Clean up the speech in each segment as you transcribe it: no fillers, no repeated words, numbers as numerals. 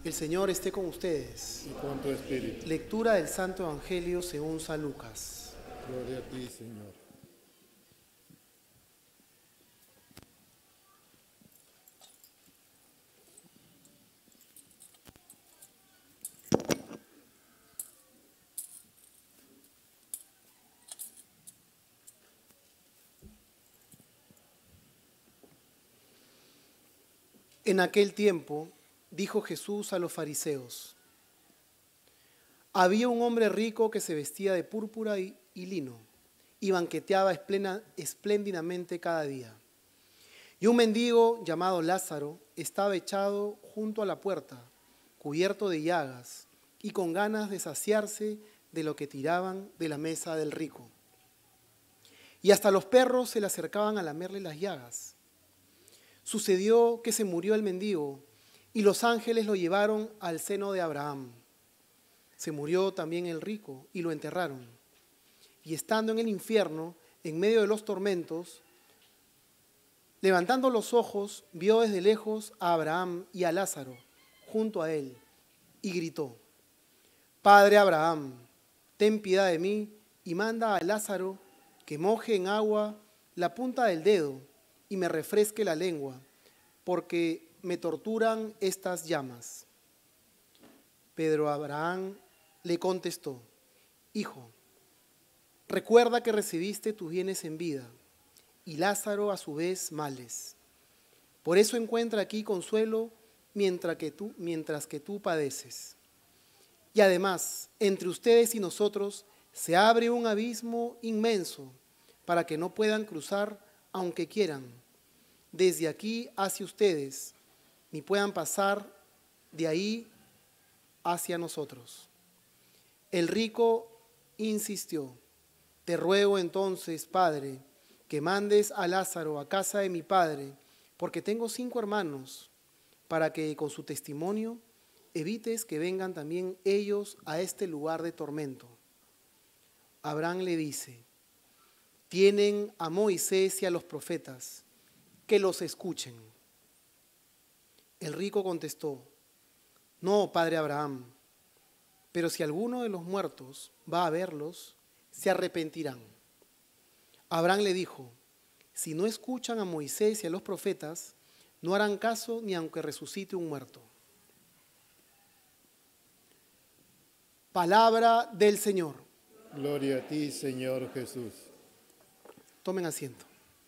El Señor esté con ustedes. Y con tu espíritu. Lectura del Santo Evangelio según San Lucas. Gloria a ti, Señor. En aquel tiempo dijo Jesús a los fariseos: había un hombre rico que se vestía de púrpura y lino y banqueteaba espléndidamente cada día. Y un mendigo llamado Lázaro estaba echado junto a la puerta, cubierto de llagas y con ganas de saciarse de lo que tiraban de la mesa del rico. Y hasta los perros se le acercaban a lamerle las llagas. Sucedió que se murió el mendigo y los ángeles lo llevaron al seno de Abraham. Se murió también el rico y lo enterraron. Y estando en el infierno, en medio de los tormentos, levantando los ojos, vio desde lejos a Abraham y a Lázaro junto a él y gritó: Padre Abraham, ten piedad de mí y manda a Lázaro que moje en agua la punta del dedo y me refresque la lengua, porque me torturan estas llamas. Pedro Abraham le contestó: Hijo, recuerda que recibiste tus bienes en vida, y Lázaro a su vez males. Por eso encuentra aquí consuelo mientras que tú padeces. Y además, entre ustedes y nosotros se abre un abismo inmenso para que no puedan cruzar aunque quieran, desde aquí hacia ustedes, ni puedan pasar de ahí hacia nosotros. El rico insistió: te ruego entonces, Padre, que mandes a Lázaro a casa de mi padre, porque tengo 5 hermanos, para que con su testimonio evites que vengan también ellos a este lugar de tormento. Abraham le dice: tienen a Moisés y a los profetas, que los escuchen. El rico contestó: no, padre Abraham, pero si alguno de los muertos va a verlos, se arrepentirán. Abraham le dijo: si no escuchan a Moisés y a los profetas, no harán caso ni aunque resucite un muerto. Palabra del Señor. Gloria a ti, Señor Jesús. Tomen asiento.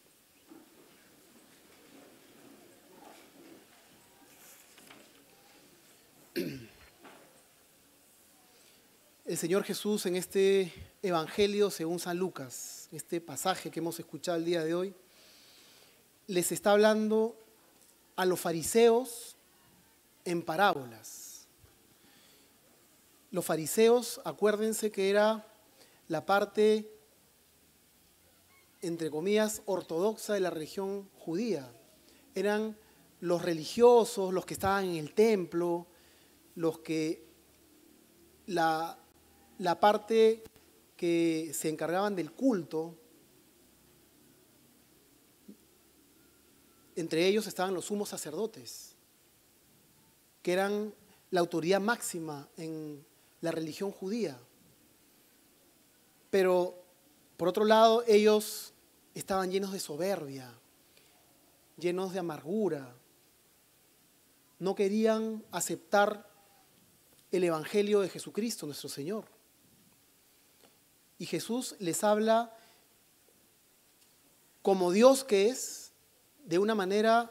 El Señor Jesús en este Evangelio según San Lucas, este pasaje que hemos escuchado el día de hoy, les está hablando a los fariseos en parábolas. Los fariseos, acuérdense que era la parte, entre comillas, ortodoxa de la religión judía. Eran los religiosos, los que estaban en el templo, los que la parte que se encargaban del culto. Entre ellos estaban los sumos sacerdotes, que eran la autoridad máxima en la religión judía. Pero, por otro lado, ellos estaban llenos de soberbia, llenos de amargura. No querían aceptar el Evangelio de Jesucristo, nuestro Señor. Y Jesús les habla como Dios que es, de una manera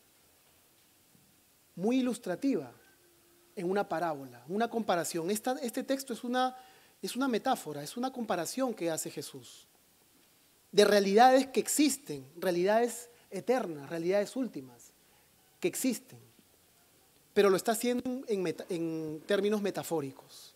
muy ilustrativa, en una parábola, una comparación. Este texto es una metáfora, es una comparación que hace Jesús de realidades que existen, realidades eternas, realidades últimas, que existen, pero lo está haciendo en términos metafóricos.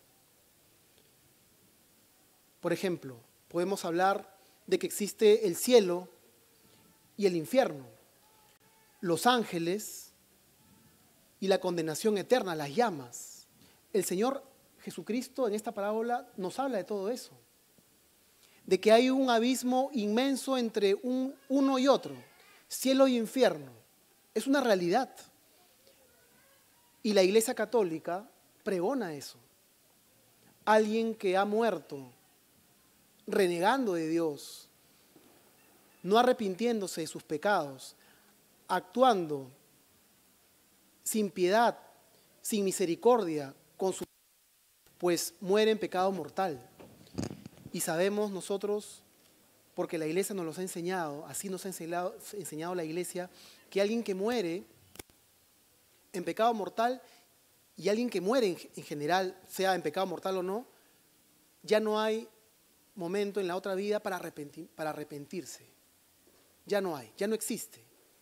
Por ejemplo, podemos hablar de que existe el cielo y el infierno, los ángeles y la condenación eterna, las llamas. El Señor Jesucristo en esta parábola nos habla de todo eso, de que hay un abismo inmenso entre uno y otro, cielo y infierno. Es una realidad. Y la Iglesia Católica pregona eso. Alguien que ha muerto renegando de Dios, no arrepintiéndose de sus pecados, actuando sin piedad, sin misericordia, pues muere en pecado mortal. Y sabemos nosotros, porque la Iglesia nos los ha enseñado, así nos ha enseñado la Iglesia, que alguien que muere en pecado mortal y alguien que muere en general, sea en pecado mortal o no, ya no hay momento en la otra vida para arrepentirse. Ya no hay, ya no existe.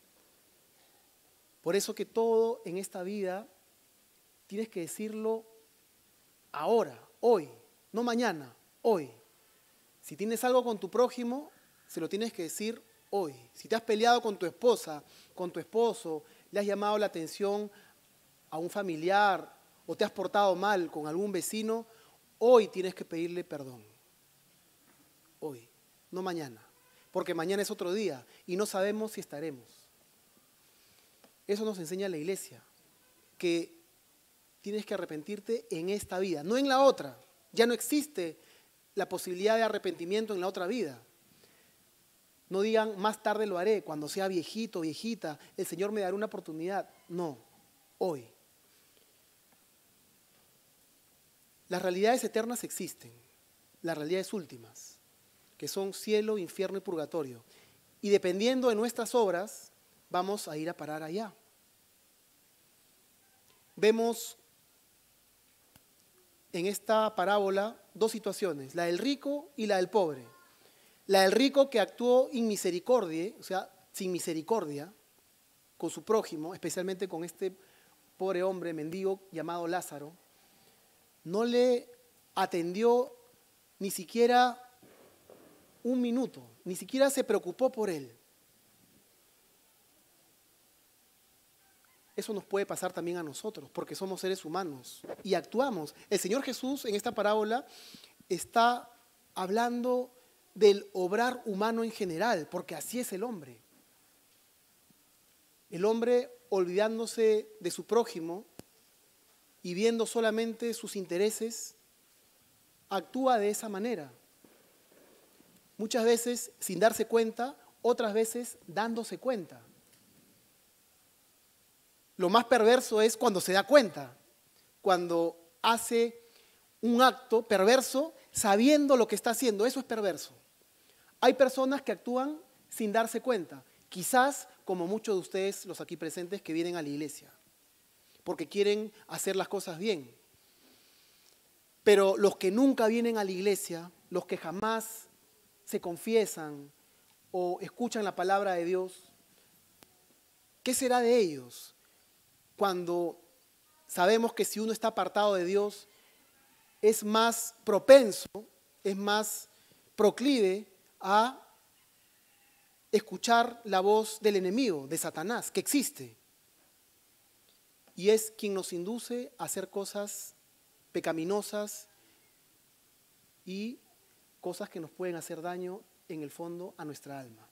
Por eso que todo en esta vida tienes que decirlo ahora, hoy, no mañana, hoy. Si tienes algo con tu prójimo, se lo tienes que decir hoy. Si te has peleado con tu esposa, con tu esposo, le has llamado la atención a un familiar o te has portado mal con algún vecino, hoy tienes que pedirle perdón. Hoy, no mañana. Porque mañana es otro día y no sabemos si estaremos. Eso nos enseña la Iglesia, que tienes que arrepentirte en esta vida, no en la otra. Ya no existe la posibilidad de arrepentimiento en la otra vida. No digan, más tarde lo haré, cuando sea viejito, viejita, el Señor me dará una oportunidad. No, hoy. Las realidades eternas existen, las realidades últimas, que son cielo, infierno y purgatorio. Y dependiendo de nuestras obras, vamos a ir a parar allá. Vemos en esta parábola dos situaciones, la del rico y la del pobre. La del rico que actuó inmisericordia, o sea, sin misericordia, con su prójimo, especialmente con este pobre hombre mendigo llamado Lázaro, no le atendió ni siquiera un minuto, ni siquiera se preocupó por él. Eso nos puede pasar también a nosotros, porque somos seres humanos y actuamos. El Señor Jesús en esta parábola está hablando del obrar humano en general, porque así es el hombre. El hombre olvidándose de su prójimo y viendo solamente sus intereses, actúa de esa manera. Muchas veces sin darse cuenta, otras veces dándose cuenta. Lo más perverso es cuando se da cuenta, cuando hace un acto perverso sabiendo lo que está haciendo. Eso es perverso. Hay personas que actúan sin darse cuenta, quizás como muchos de ustedes, los aquí presentes, que vienen a la iglesia, porque quieren hacer las cosas bien. Pero los que nunca vienen a la iglesia, los que jamás se confiesan o escuchan la palabra de Dios, ¿qué será de ellos? Cuando sabemos que si uno está apartado de Dios, es más propenso, es más proclive a escuchar la voz del enemigo, de Satanás, que existe. Y es quien nos induce a hacer cosas pecaminosas y cosas que nos pueden hacer daño en el fondo a nuestra alma.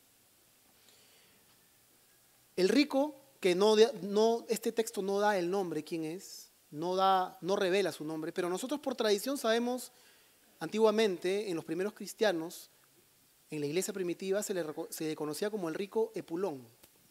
El rico, que este texto no da el nombre, quién es, no revela su nombre, pero nosotros por tradición sabemos, antiguamente, en los primeros cristianos, en la iglesia primitiva, se le conocía como el rico Epulón.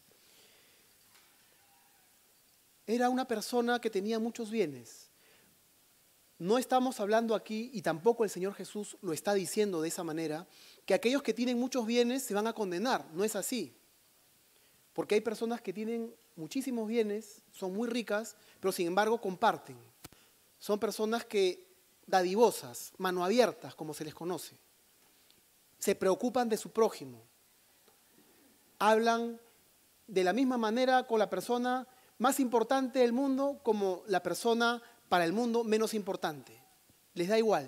Era una persona que tenía muchos bienes. No estamos hablando aquí, y tampoco el Señor Jesús lo está diciendo de esa manera, que aquellos que tienen muchos bienes se van a condenar. No es así. Porque hay personas que tienen muchísimos bienes, son muy ricas, pero sin embargo comparten. Son personas que dadivosas, mano abiertas, como se les conoce. Se preocupan de su prójimo. Hablan de la misma manera con la persona más importante del mundo como la persona para el mundo menos importante. Les da igual.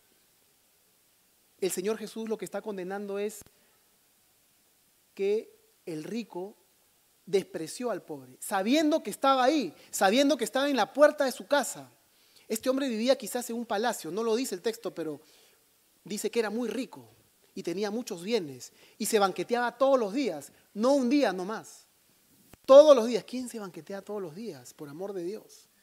El Señor Jesús lo que está condenando es que el rico despreció al pobre, sabiendo que estaba ahí, sabiendo que estaba en la puerta de su casa. Este hombre vivía quizás en un palacio, no lo dice el texto, pero dice que era muy rico y tenía muchos bienes y se banqueteaba todos los días, no un día nomás, todos los días. ¿Quién se banquetea todos los días, por amor de Dios?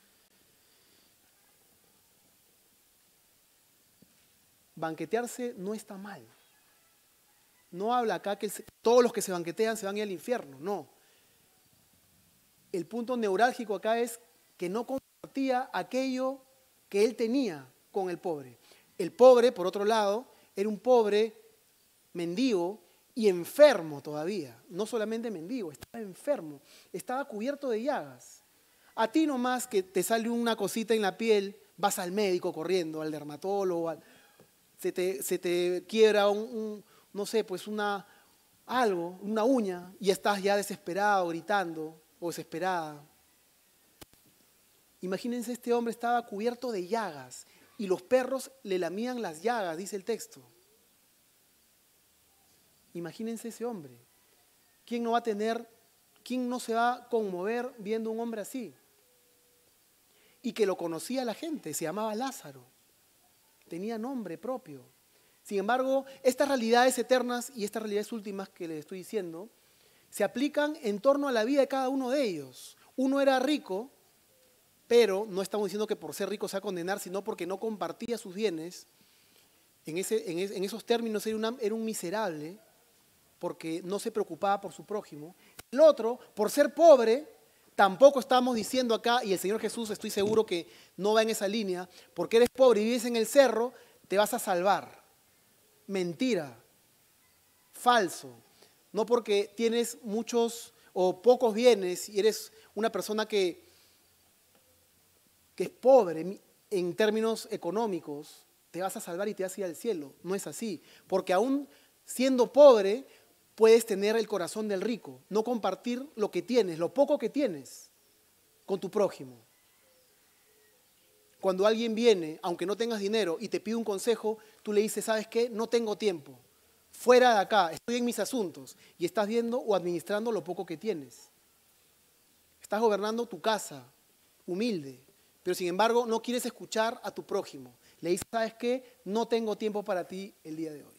banquetearse no está mal. No habla acá que todos los que se banquetean se van a ir al infierno, no. El punto neurálgico acá es que no compartía aquello que él tenía con el pobre. El pobre, por otro lado, era un pobre mendigo y enfermo todavía. No solamente mendigo, estaba enfermo, estaba cubierto de llagas. A ti nomás que te sale una cosita en la piel, vas al médico corriendo, al dermatólogo, se te quiebra no sé, pues una uña, y estás ya desesperado, gritando o desesperada. Imagínense, este hombre estaba cubierto de llagas y los perros le lamían las llagas, dice el texto. Imagínense ese hombre. ¿Quién no se va a conmover viendo un hombre así? Y que lo conocía la gente, se llamaba Lázaro. Tenía nombre propio. Sin embargo, estas realidades eternas y estas realidades últimas que les estoy diciendo, se aplican en torno a la vida de cada uno de ellos. Uno era rico, pero no estamos diciendo que por ser rico se va a condenar, sino porque no compartía sus bienes. En esos términos era un miserable, porque no se preocupaba por su prójimo. El otro, por ser pobre, tampoco estamos diciendo acá, y el Señor Jesús estoy seguro que no va en esa línea, porque eres pobre y vives en el cerro, te vas a salvar. Mentira, falso. No porque tienes muchos o pocos bienes y eres una persona que es pobre en términos económicos, te vas a salvar y te vas a ir al cielo. No es así, porque aún siendo pobre, puedes tener el corazón del rico, no compartir lo que tienes, lo poco que tienes, con tu prójimo. Cuando alguien viene, aunque no tengas dinero, y te pide un consejo, tú le dices, ¿sabes qué? No tengo tiempo, fuera de acá, estoy en mis asuntos, y estás viendo o administrando lo poco que tienes. Estás gobernando tu casa, humilde, pero sin embargo no quieres escuchar a tu prójimo. Le dices, ¿sabes qué? No tengo tiempo para ti el día de hoy.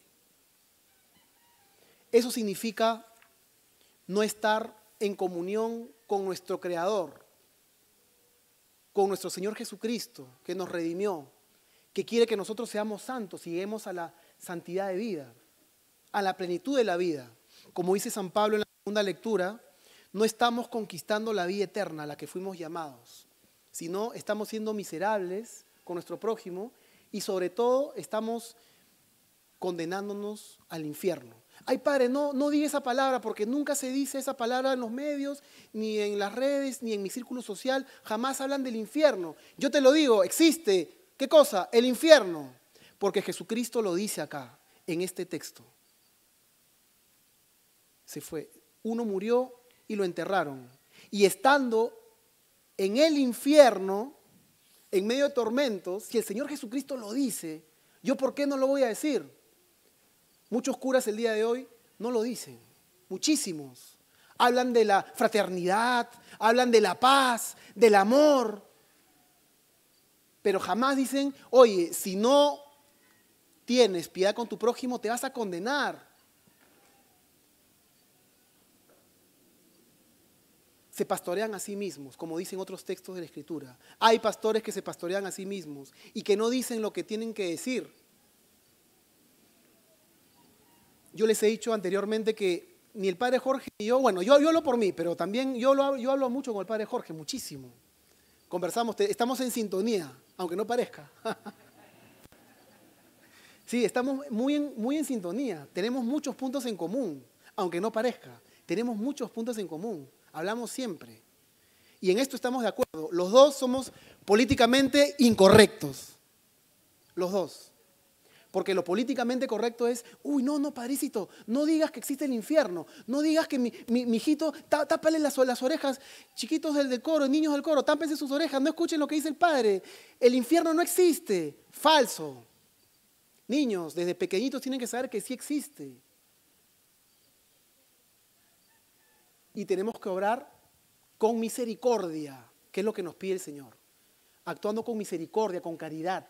Eso significa no estar en comunión con nuestro Creador, con nuestro Señor Jesucristo, que nos redimió, que quiere que nosotros seamos santos y lleguemos a la santidad de vida, a la plenitud de la vida. Como dice San Pablo en la segunda lectura, no estamos conquistando la vida eterna a la que fuimos llamados, sino estamos siendo miserables con nuestro prójimo y sobre todo estamos condenándonos al infierno. Ay, padre, no diga esa palabra porque nunca se dice esa palabra en los medios, ni en las redes, ni en mi círculo social. Jamás hablan del infierno. Yo te lo digo, existe. ¿Qué cosa? El infierno. Porque Jesucristo lo dice acá, en este texto. Se fue. Uno murió y lo enterraron. Y estando en el infierno, en medio de tormentos, si el Señor Jesucristo lo dice, ¿yo por qué no lo voy a decir? Muchos curas el día de hoy no lo dicen, muchísimos. Hablan de la fraternidad, hablan de la paz, del amor, pero jamás dicen, oye, si no tienes piedad con tu prójimo, te vas a condenar. Se pastorean a sí mismos, como dicen otros textos de la Escritura. Hay pastores que se pastorean a sí mismos y que no dicen lo que tienen que decir. Yo les he dicho anteriormente que ni el padre Jorge ni yo, bueno, yo hablo por mí, pero también yo hablo mucho con el padre Jorge, muchísimo. Conversamos, estamos en sintonía, aunque no parezca. Sí, estamos muy en sintonía, tenemos muchos puntos en común, aunque no parezca. Tenemos muchos puntos en común, hablamos siempre. Y en esto estamos de acuerdo. Los dos somos políticamente incorrectos. Los dos. Porque lo políticamente correcto es, uy, no, padrecito, no digas que existe el infierno, no digas que mi hijito, tápale las orejas, chiquitos del coro, niños del coro, tápense sus orejas, no escuchen lo que dice el padre, el infierno no existe, falso. Niños, desde pequeñitos tienen que saber que sí existe. Y tenemos que obrar con misericordia, que es lo que nos pide el Señor, actuando con misericordia, con caridad.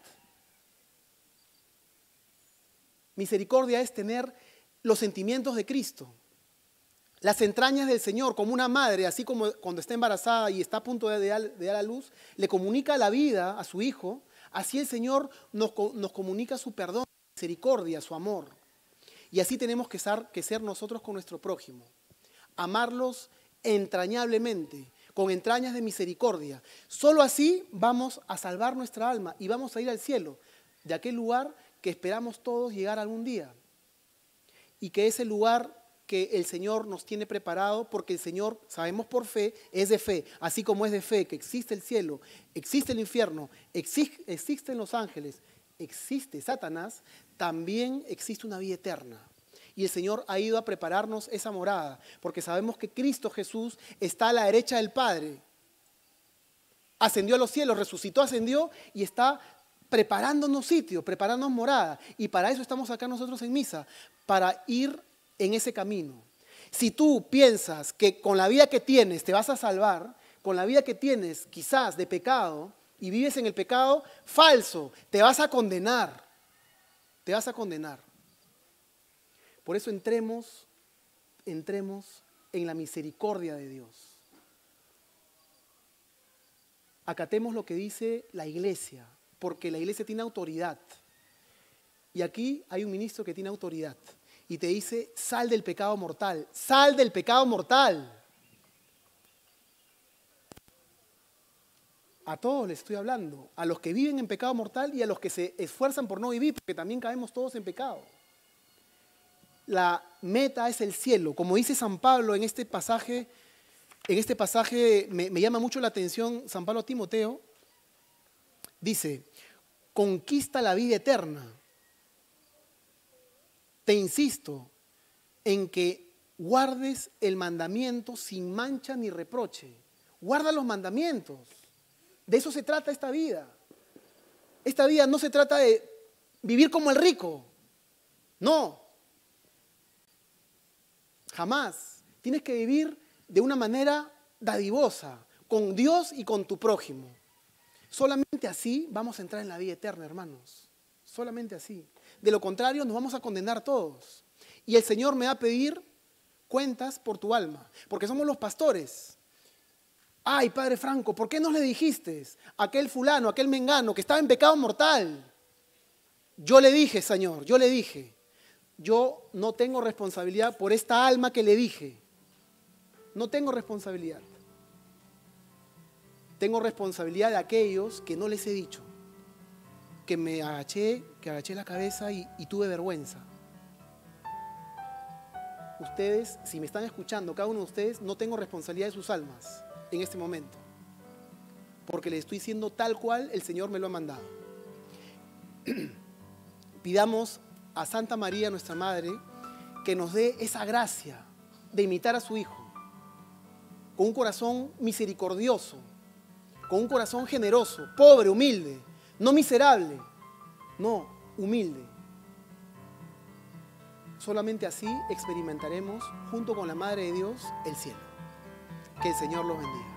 Misericordia es tener los sentimientos de Cristo, las entrañas del Señor, como una madre, así como cuando está embarazada y está a punto de dar a luz, le comunica la vida a su hijo, así el Señor nos comunica su perdón, misericordia, su amor. Y así tenemos que ser nosotros con nuestro prójimo. Amarlos entrañablemente, con entrañas de misericordia. Solo así vamos a salvar nuestra alma y vamos a ir al cielo, de aquel lugar que esperamos todos llegar algún día. Y que ese lugar que el Señor nos tiene preparado, porque el Señor, sabemos por fe, es de fe. Así como es de fe que existe el cielo, existe el infierno, existen los ángeles, existe Satanás, también existe una vida eterna. Y el Señor ha ido a prepararnos esa morada, porque sabemos que Cristo Jesús está a la derecha del Padre. Ascendió a los cielos, resucitó, ascendió y está preparándonos sitio, preparándonos morada. Y para eso estamos acá nosotros en misa, para ir en ese camino. Si tú piensas que con la vida que tienes te vas a salvar, con la vida que tienes quizás de pecado y vives en el pecado, falso, te vas a condenar. Te vas a condenar. Por eso entremos en la misericordia de Dios. Acatemos lo que dice la iglesia, porque la iglesia tiene autoridad. Y aquí hay un ministro que tiene autoridad y te dice, sal del pecado mortal, sal del pecado mortal. A todos les estoy hablando, a los que viven en pecado mortal y a los que se esfuerzan por no vivir, porque también caemos todos en pecado. La meta es el cielo, como dice San Pablo en este pasaje me llama mucho la atención San Pablo a Timoteo, dice, conquista la vida eterna. Te insisto en que guardes el mandamiento sin mancha ni reproche. Guarda los mandamientos. De eso se trata esta vida. Esta vida no se trata de vivir como el rico. No. Jamás. Tienes que vivir de una manera dadivosa, con Dios y con tu prójimo. Solamente así vamos a entrar en la vida eterna, hermanos. Solamente así. De lo contrario, nos vamos a condenar todos. Y el Señor me va a pedir cuentas por tu alma, porque somos los pastores. Ay, Padre Franco, ¿por qué no le dijiste a aquel fulano, a aquel mengano que estaba en pecado mortal? Yo le dije, Señor, yo le dije. Yo no tengo responsabilidad por esta alma que le dije. No tengo responsabilidad. Tengo responsabilidad de aquellos que no les he dicho. Que agaché la cabeza y tuve vergüenza. Ustedes, si me están escuchando, cada uno de ustedes, no tengo responsabilidad de sus almas en este momento. Porque les estoy diciendo tal cual el Señor me lo ha mandado. Pidamos a Santa María, nuestra Madre, que nos dé esa gracia de imitar a su Hijo, con un corazón misericordioso, con un corazón generoso, pobre, humilde, no miserable, no, humilde. Solamente así experimentaremos, junto con la Madre de Dios, el cielo. Que el Señor los bendiga.